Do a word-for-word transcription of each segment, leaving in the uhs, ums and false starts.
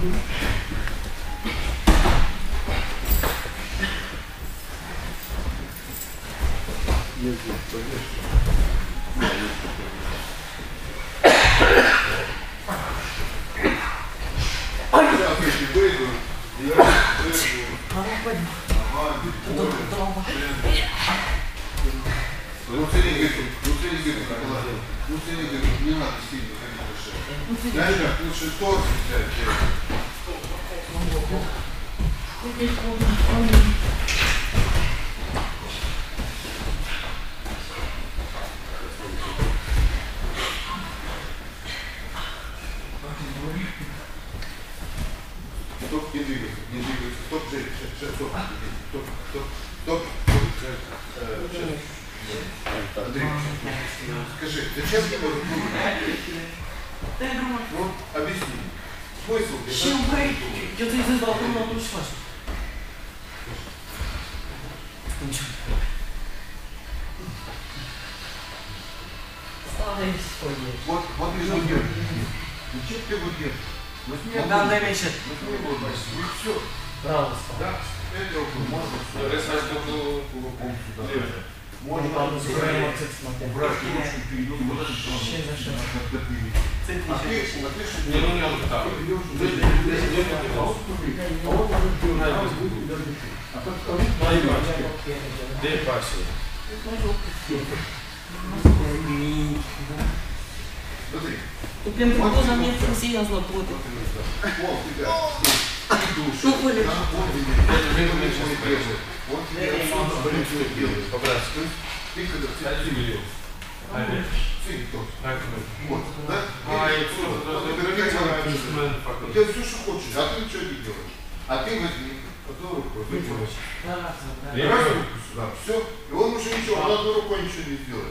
Стоп, не двигайся, не двигайся. Стоп, Жень, стоп, стоп, стоп, стоп, стоп. Андрей, скажи, зачем ты его ну, объясни. Смысл? Чем вы? Я ты из этого не пришла. Старый ходишь. Вот, вот ты его держишь. Зачем ты его держишь? Ну, там дай меньше. И все. Браво, да, это можно. Можно убрать очень перейдет. А ты, не, ну не он так. Где пассия? Смотри. Tu prям прикольно мне серьезно будет. Вот, ребят. Ну, Коля. Ты когда вот, да? А, я все, что хочешь, а ты что не делаешь? А ты возьми, одной рукой, выделаешь. Раз руку сюда, все. И он уже ничего, он одной рукой ничего не сделает.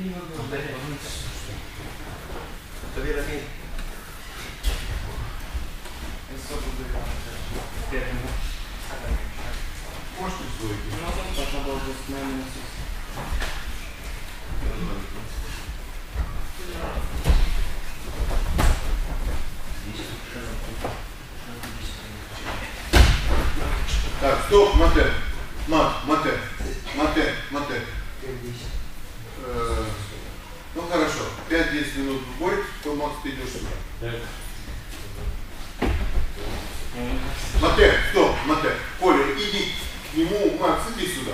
Можешь присвоить? Так, стоп, мате. Мат, мате. Мате, мате. Э, ну хорошо, пять-десять минут в бой, то Макс, ты идешь сюда. Мате, стоп, мате. Коля, иди к нему, Макс, иди сюда.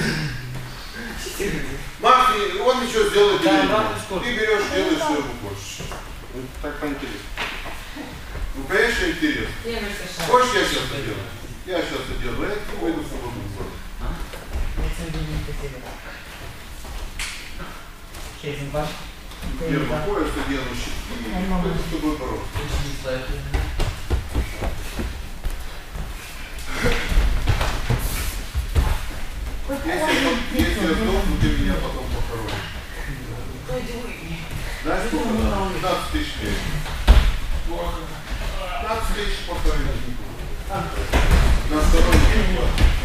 Макс, он ничего сделает не будет. Ты берешь, делаешь, что ему хочешь. Так поинтересно. Ну, конечно, интересно. Хочешь, я сейчас это делаю? Я сейчас это делаю, я не пойду в свободную зону. Первый пояс, ты делаешь щитки, и кто с тобой бороться. Если, если я сдохну, ты меня потом похоронишь. Знаешь, сколько надо? пятнадцать тысяч лет. пятнадцать тысяч похоронить не буду. На второй день.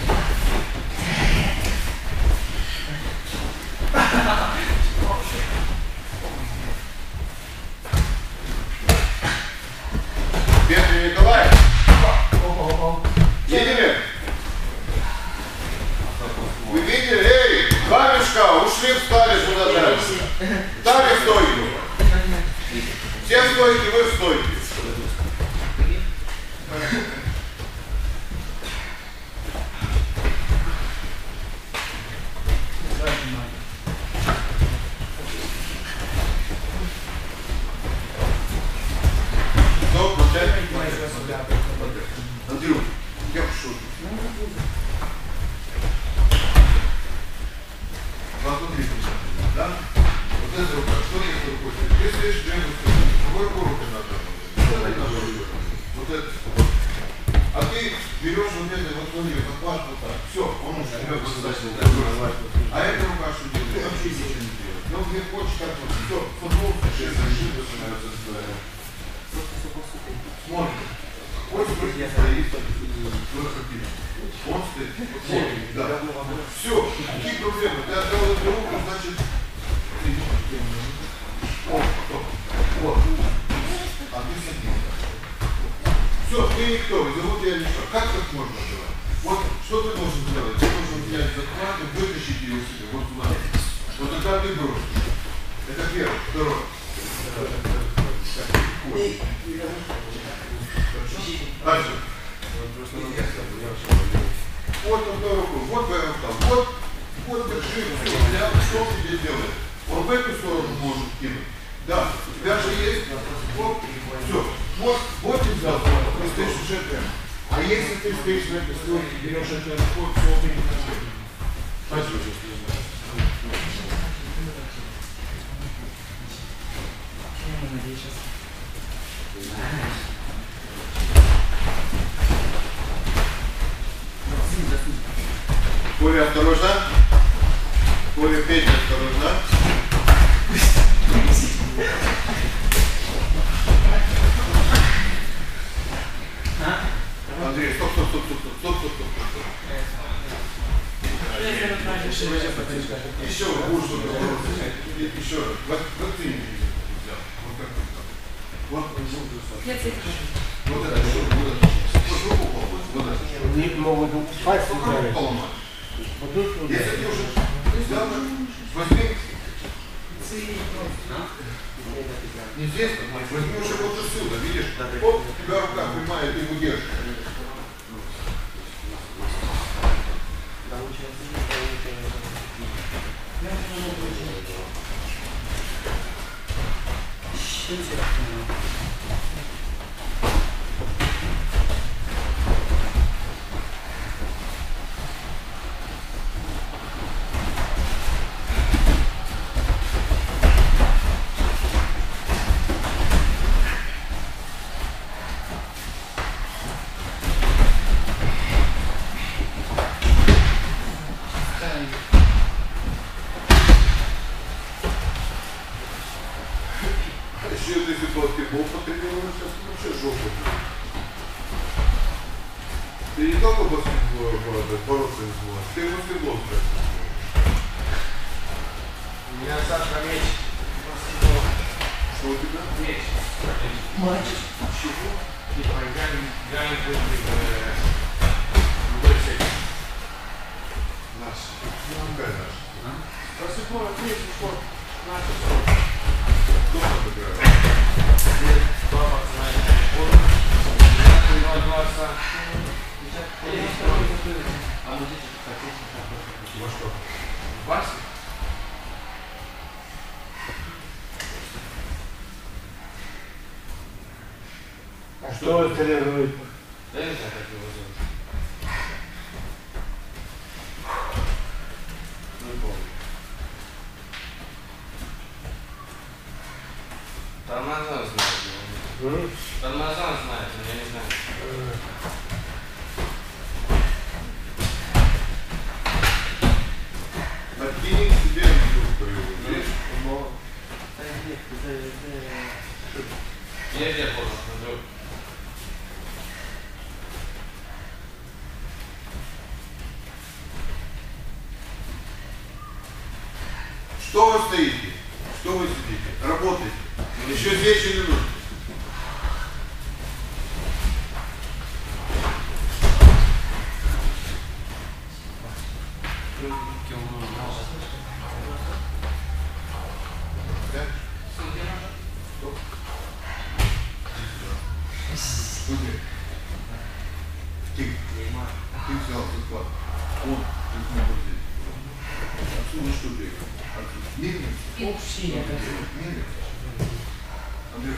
Петр Николаевич. Видели? Вы видели? Эй, два мешка, ушли, встали сюда дальше. Дали стойку. Все стойки, вы в стойке. Стоп, начать. Андрюх, я пошел. Посмотрите, да? Вот эта рука, что это рукой? Если есть джембу, какой рукой надо? Вот это. А ты берешь вот это, вот смотри, вот так. Все, он уже тебя высадил. А эта рука что делает? Вообще ничего не делает. Но не хочешь так вот. Все, футбол, шесть решит, начинается история. Смотри. Хочешь быть, я стоит, выходи. Он стоит, смотри, да. Все, какие проблемы? Ты отдал эту руку, значит... Вот, вот. А ты садись. Все, ты никто, зовут тебя никто. Как так можно делать? Вот что ты должен сделать? Ты должен взять заклад и вытащить его себе вот туда. Вот тогда ты бросишь. Это первое. Второе. Дальше. Вот на вторую руку. Вот твоя рука. Вот, вот держи. Все, взял, что тебе делает? Он в эту сторону может кинуть. Да, у тебя же есть. Вот, все. Вот, вот ты взял, ты стоишь уже прямо. А если ты стоишь на этой стороне, берешь это ход, то ты не можешь. Спасибо. Коля, осторожно. Коля, Петя, осторожно. Андрей, стоп, стоп, стоп, стоп, стоп, стоп, стоп, стоп, стоп. Еще будешь что-то бороться. Еще раз. Вот, вот ты не взял. Вот как ты взял. Вот, вот это что? Вот это. Вот руку поломать. Вот это. Не могут пальцы Руку поломать. Если ты уже взял, возьми. Не здесь, возьми уже вот отсюда, видишь? Вот у тебя рука прямая, ты его держишь. Еще если баскетбол потренируешь, сейчас вообще жопа будет. Ты не только баскетбол бороться не сможешь, ты баскетбол справишься. У меня Саша меч. Что у тебя? Меч. Матч. Чего? Типа играем, играем в другой секции. Наш. Какая наша? Баскетбол, меч, спорт. Наш. Кто там играет? Два пацана. Два глаза. Во что? Баси? А что вы тренируете? Я не знаю, как его зовут. Не помню. Тормозон знает его. Тормозон знает, но я не знаю. Накинь себе инструкцию, видишь? Я где понял, смотрю. Что вы стоите? Что вы сидите? Работаете. Еще десять минут. Ты, ты взял заклад. Он, ты не будешь. Отсюда что ты? Мирно? Общие. Мирно? Андрей,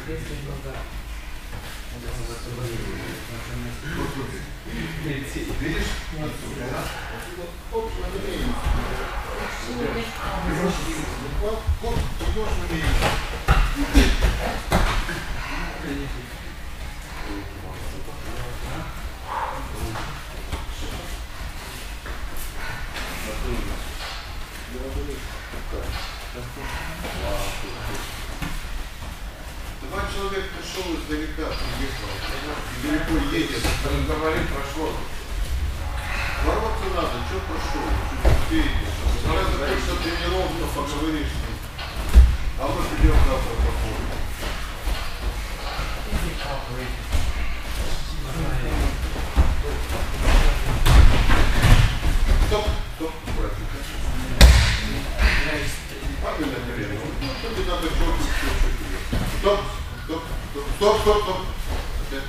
вот смотри. Видишь? Отсюда, да? Отсюда, оп, на мирно. Ты можешь заклад, оп, идешь на мирно. Два человека пришел издалека, приехал, и далеко едет, разговаривает про шорт. Бороться надо, что прошел, чуть успеете. Когда закончится тренировка, поговоришь с ним. А мы придем завтра походим. Стоп, стоп, братик. Падай на колено. Ну, тебе надо чуть-чуть. Стоп, стоп, стоп, стоп, стоп, стоп. Опять.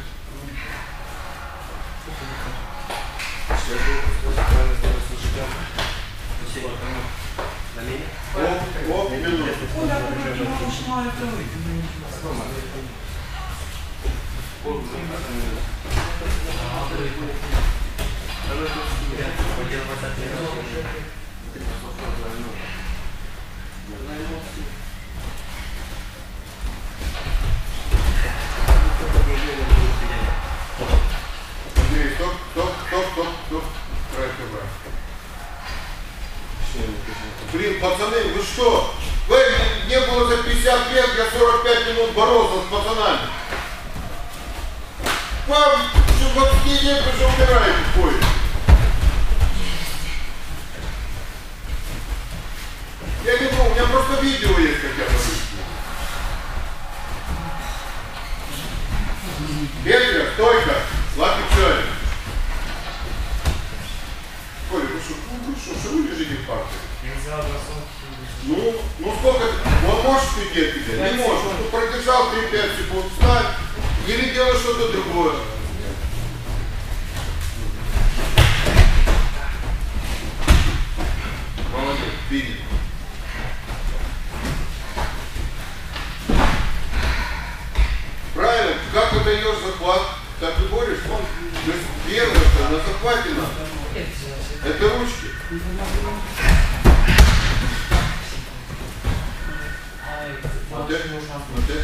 О, о, минуту. Оля, вроде малышма, это вы. Андрей, стоп, стоп, стоп, стоп, стоп. Правильно, брат. Блин, пацаны, вы что? Вы не было за пятьдесят лет, я сорок пять минут боролся с пацанами. Вам, что вот такие лет уже умираете в поезде. Я не помню, у меня просто видео есть, как я борюсь. Петя, стойка, лапи чай. Коля, вы что, вы что, что вы лежите в парке? Ну, ну сколько, он может сидеть тебе? Не может, он продержал три-пять секунд, встань, или делай что-то другое. Молодец, видит. Правильно, как ты даешь захват, так и борешься. То есть первое, что на захвате надо, это ручки. Вот это, вот это.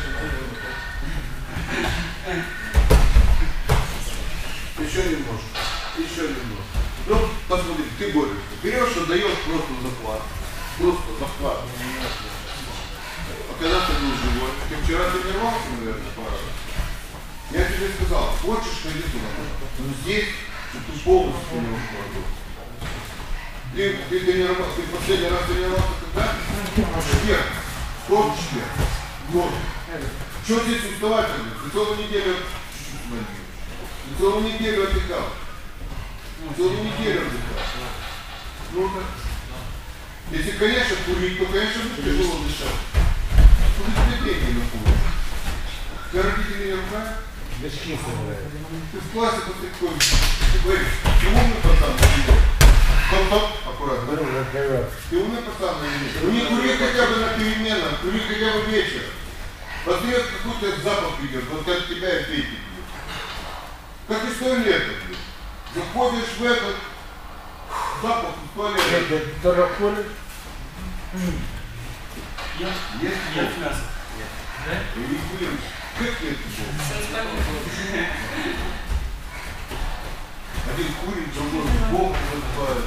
Еще немножко, еще немножко. Ну, посмотри, ты борешься. Берешь, отдаешь просто захват. Просто захват. А когда ты был живой, ты вчера тренировался, наверное, пару раз. Я тебе сказал, хочешь, ходи туда. Но здесь ты полностью не ушел. Ты, ты, тренировался, ты последний раз тренировался когда? Четверг. Вторник, четверг. Вот. Что здесь уставать? Ты целую неделю Ты целую неделю отдыхал. Целую неделю отдыхал. Ну так. Если, конечно, курить, то, конечно, будет тяжело дышать. Куда тебе деньги на курить? Тебя родители не ругают? Ты в классе после такой, ты говоришь, ты умный пацан, стоп-стоп, аккуратно. Ты умный пацан или нет? Ну не кури хотя бы на переменах, кури хотя бы вечер. Остается какой-то запах идет, вот как тебя и пейте пьют. Как из туалета, блин. Заходишь в этот запах из туалета. Есть? Есть мясо. Или блин. Как это было? Один курит, другой бог называет.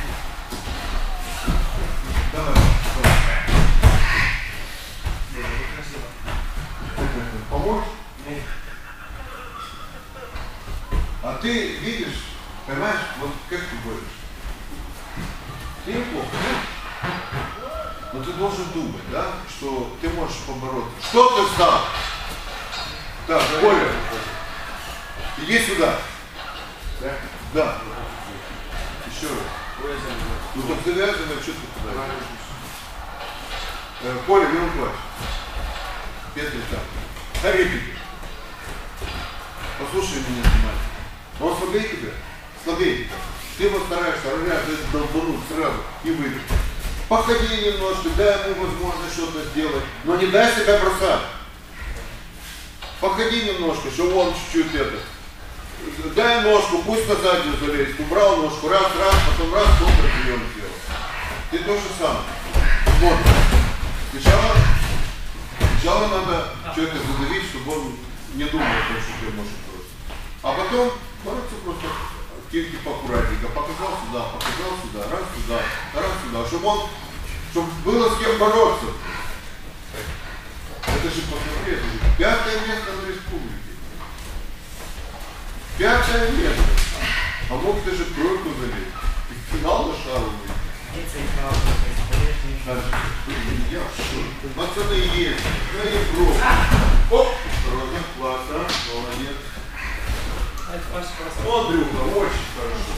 Давай. Поможешь? Нет. А ты видишь, понимаешь, вот как ты борешься? Ты неплохо, да? Но ты должен думать, да, что ты можешь побороться. Что ты сдал? Да, Коля, иди сюда. Да? Да. Еще раз. Ну так завязывай, что ты туда? Э, Коля, верну плащ. Петли там. Харипики. Послушай меня внимательно. Он слабее тебя? Слабее тебя. Ты его стараешься рвать, долбануть сразу и выйдешь. Походи немножко, дай ему возможность что-то сделать, но не дай себя бросать. Походи немножко, чтобы он чуть-чуть это. Дай ножку, пусть на заднюю залезет. Убрал ножку, раз, раз, потом раз, супер прием сделал. Ты то же самое. Вот. Сначала, сначала надо человека задавить, чтобы он не думал о том, что ты можешь бросить. А потом бороться просто типа аккуратненько. Показал сюда, показал сюда, раз сюда, раз сюда. Чтобы он, чтобы было с кем бороться. Это же, посмотри, это же пятое место на республике. Пятое место. А мог даже тройку залезть. И финал на шару выйти. Пацаны есть. На Европу. Оп! Роза, классно. Молодец. Вот, Андрюха, очень хорошо.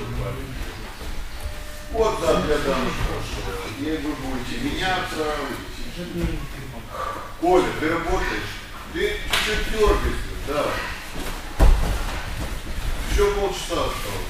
Вот да, для дамы хорошо. И вы будете меняться. Коля, ты работаешь? Ты чуть-чуть дергаешься, да. Еще полчаса осталось.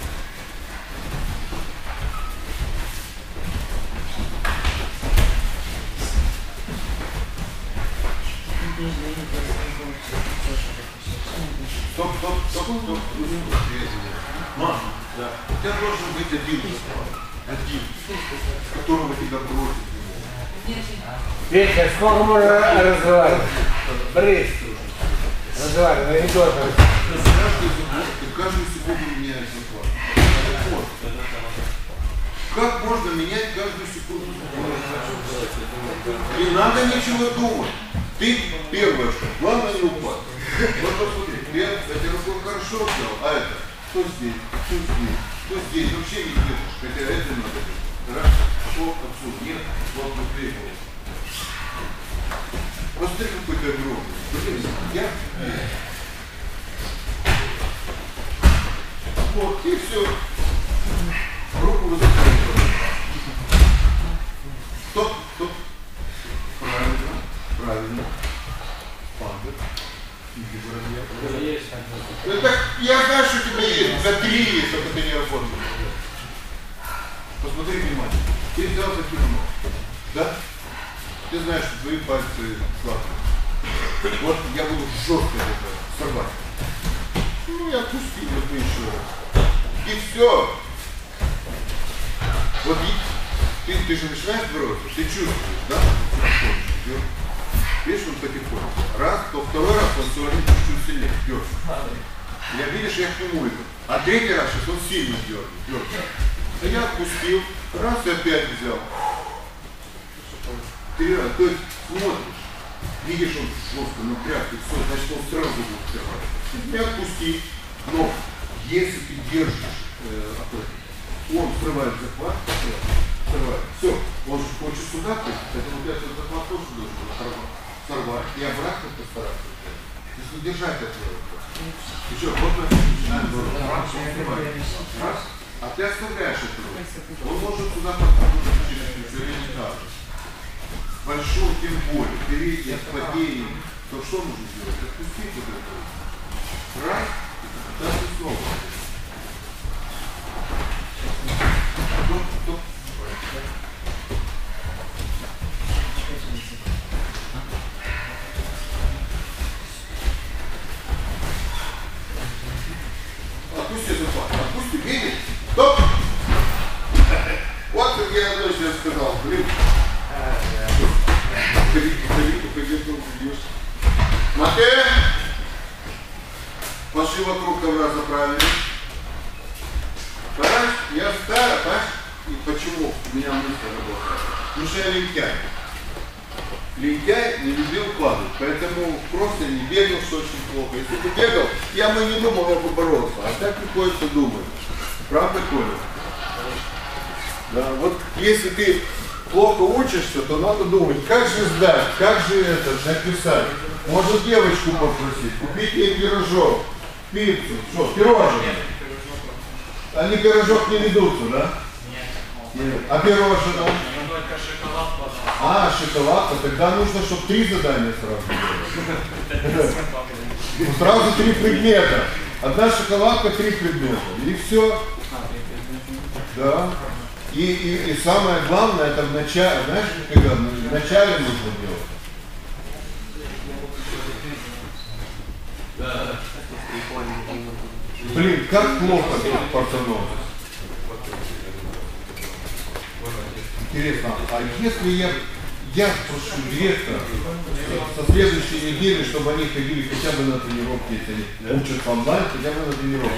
Стоп, стоп, стоп, стоп. Мама, да. У тебя должен быть один заклад. Один. Которого тебя бросит. Петя, сколько можно разговаривать? Брысь. Разговаривай, не должен. Ты каждую секунду меняешь заклад. Как можно менять каждую секунду? Не надо ничего думать. Ты первое, что главное не упасть. Вот посмотри, я эти расклад хорошо сделал, а это что здесь, что здесь, что здесь, вообще не держишь, хотя это надо делать. Раз, шел отсюда, нет, вот внутри был. Посмотри, какой ты огромный. Блин, я... Вот, и все. Руку высоко. Стоп, стоп. Правильно, правильно. Панда. Это, я знаю, что у тебя есть. За три есть, только ты не работаешь. Посмотри внимательно. Ты взял за кино. Да? Ты знаешь, что твои пальцы слабые. Вот я буду жестко это сорвать. Ну и отпусти вот еще раз. И все. Вот ты, ты же начинаешь бороться, ты чувствуешь, да? Видишь, он потихоньку. Раз, то второй раз он все равно чуть-чуть сильнее дернет. Я видишь, я к нему иду. А третий раз сейчас он сильно дернет. А я отпустил, раз и опять взял. Три раза. То есть смотришь, видишь, он жестко напряг, и все, значит он сразу будет открывать. Не отпусти. Но если ты держишь э, он срывает захват, срывает. Все, он же хочет сюда, поэтому ты этот захват тоже должен сорвать. Сорвать и обратно постараться. То есть удержать это. Еще, вот мы начинаем раз, раз, а ты оставляешь эту руку. Он может сюда подходить через передний тазик. Большой, тем более, передний, с падением. То что нужно сделать? Отпустить вот это. Раз, да, и снова. Стоп, стоп. Отпусти захват, отпусти, видишь? Стоп! Вот как я одной сейчас сказал, блин. Ходи, ходи, ходи, ходи. Матвей! Пошли вокруг ковра заправили. Понимаешь, я старый, понимаешь? И почему у меня мысль работает? Потому что я лентяй. Лентяй не любил падать, поэтому просто не бегал, что очень плохо. Если бы бегал, я бы не думал, я бы боролся. А так приходится думать. Правда, Коля? Да, вот если ты плохо учишься, то надо думать, как же сдать, как же это написать. Может девочку попросить, купить ей пирожок, пиццу, что, пирожное. Они пирожок не ведутся, да? Нет. Нет. А пирожное? Только шоколад, пожалуйста. А, шоколадка, тогда нужно, чтобы три задания сразу было. Сразу три предмета. Одна шоколадка, три предмета. И все. Да. И, и, и самое главное, это в начале, знаешь, когда в начале нужно делать. Блин, как плохо пацанов. Интересно, а если я, я прошу директора со следующей недели, чтобы они ходили хотя бы на тренировки, если они учатся онлайн, хотя бы на тренировки.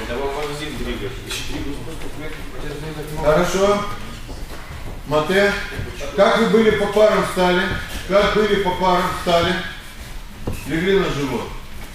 Хорошо. Мате, как вы были по парам встали? Как были по парам встали? Легли на живот.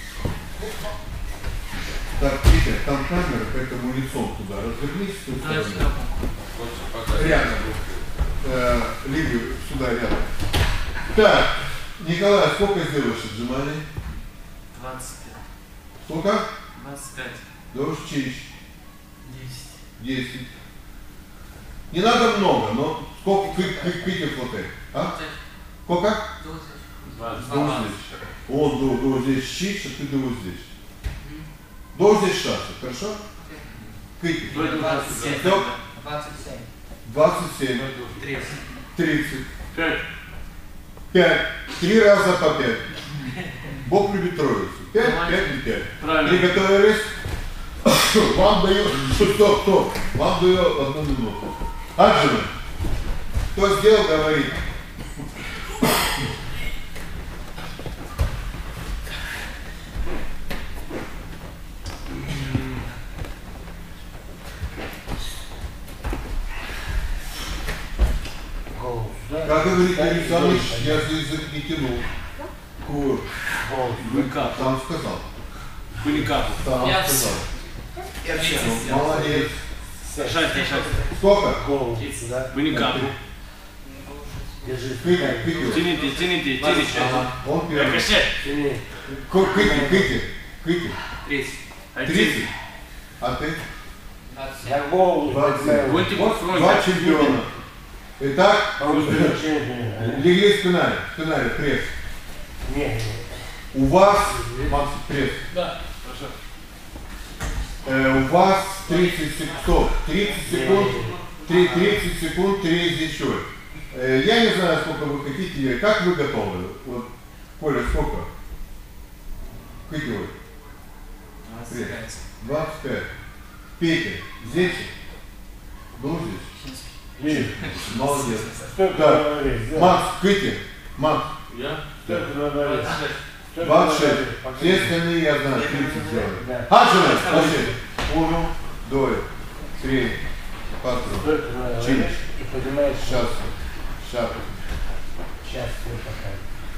Так, Витя, там камера, поэтому лицом туда. Развернись с той стороны. Рядом. Э, Лиги сюда рядом. Так, Николай, сколько сделаешь отжиманий? двадцать пять. Сколько? двадцать пять. Довжич. десять. десять. Не надо много, но сколько квитов хватает? А? Сколько? двадцать. Он до, до здесь щит, а ты до вот здесь. До здесь шасси, хорошо? Квитов. двадцать семь. Кто? двадцать семь. двадцать семь. тридцать. тридцать. пять. пять. Три раза по пять. Бог любит троицу. пять, пять и пять. Приготовились? Вам даю... Стоп, стоп. Вам даю одну минуту. Аджина. Кто сделал, говорит. Как говорит Юрий Александрович, я за язык не тянул. Кур. Там сказал. Куликапу. Там Я сказал. Я Ну, молодец. Держать, держать. Сколько? Голову. Да? Куликапу. Держи. Кыти, кыти. Тяните, тяните, тяните. Ага, он первый. Тяни. Кыти, кыти, кыти. тридцать. тридцать. А ты? Я голову. двадцать. Будьте Вот по два чемпиона. Итак, Не, легли спинали, спинали, пресс. не. У вас, Макс, пресс. Да. Хорошо. Э, у вас тридцать секунд, тридцать секунд, тридцать секунд, три еще. Э, я не знаю, сколько вы хотите, как вы готовы? Вот, Коля, сколько? Какие вы? двадцать пять. двадцать пять. Петя, здесь? Был здесь? Есть. Молодец. Что ты Так, говоришь? Макс, Кыти, Макс, Я? Что ты говоришь? двадцать шесть. Все остальные, я знаю, тридцать делают. Да. Аджина, смотри. Uno, doi, trei, patru, Что ты говоришь? cinci, Ты понимаешь, что șase, șapte. сейчас тебе покажу.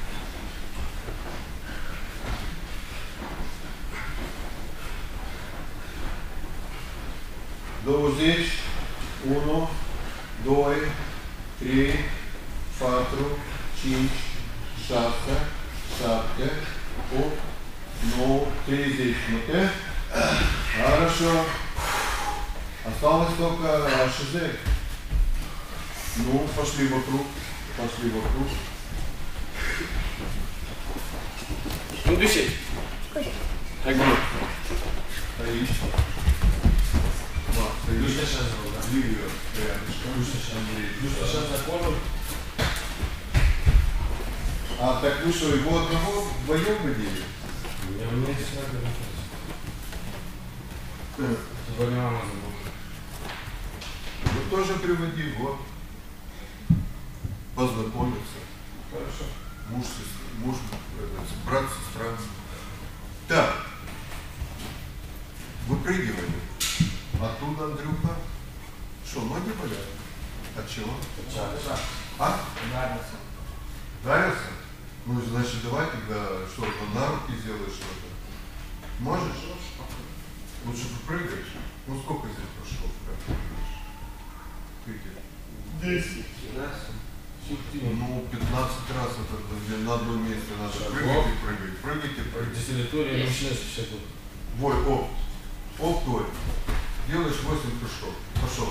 douăzeci, unu, doi, trei, patru, cinci, șase, șapte, opt, nouă, тридцать. Ну ты? Хорошо. Осталось только ШЗ. Ну, пошли вокруг. Пошли вокруг. Ну, дыши. Так будет. Стоишь. Макс, стоишь. Ливия рядышком. А так вы что, его одного вдвоем водили? Я у меня здесь надо Сегодня мама забыла. Вы тоже приводи, вот. Познакомиться. Хорошо. Муж, сестра, муж, это, брат, сестра. Так. Выпрыгивали. Оттуда, Андрюха. Что, ноги болят? От чего? А? Нравится. Нравится? Ну, значит, давай тогда что-то на руки сделаешь что-то. Можешь? Лучше попрыгаешь. Ну, сколько здесь прошло? Десять. Ну, пятнадцать раз это где на одном месте надо прыгать и прыгать. Прыгать и прыгать. Десятилетие начинается все тут. Вой, оп. Оп, твой. Делаешь восемь прыжков. Пошел.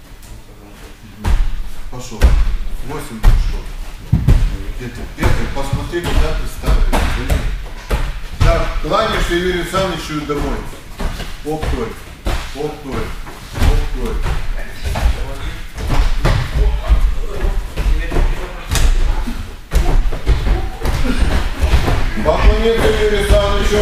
Пошел. восемь прыжков. Это, это, посмотри, куда ты ставишь. Так, кланяешься Юрию Александровичу домой. Оп, твой. Оп, твой. Оп, твой. Поклониться Юрию Александровичу.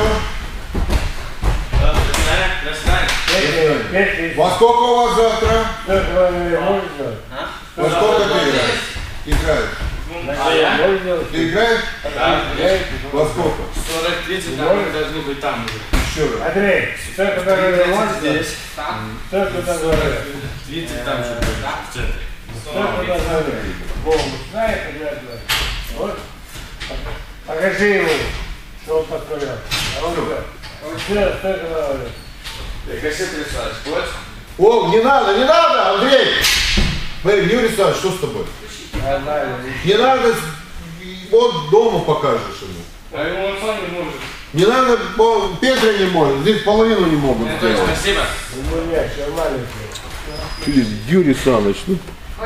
Во сколько у вас завтра? Что ты говоришь? Можешь делать? Во сколько ты играешь? Играешь. Можешь делать? Ты играешь? Да. Во сколько? сорок тридцать там мы должны быть там уже. Еще раз. Андрей, что ты говоришь? Можешь делать? Здесь. Что ты говоришь? тридцать там что-то в центре. Что ты говоришь? Богу, знаешь, когда я говорю? Вот. Покажи ему, что он подковел. А он говорит, что, что ты говоришь? Я как все трясаешь, вот. О, не надо, не надо, Андрей! Смотри, Юрий Александрович, что с тобой? Я знаю, Не надо, вот дома покажешь ему. А ему он сам не может. Не надо, по- Петя не может, здесь половину не могут Анатолий, сделать. спасибо. У меня еще маленький. Юрий Саныч, ну.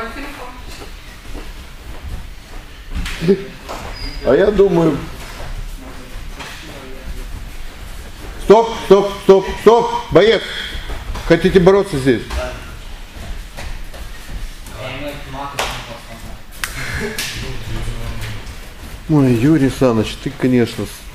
А я думаю... Стоп, стоп, стоп, стоп, боец! Хотите бороться здесь? Ой, Юрий Саныч, ты, конечно,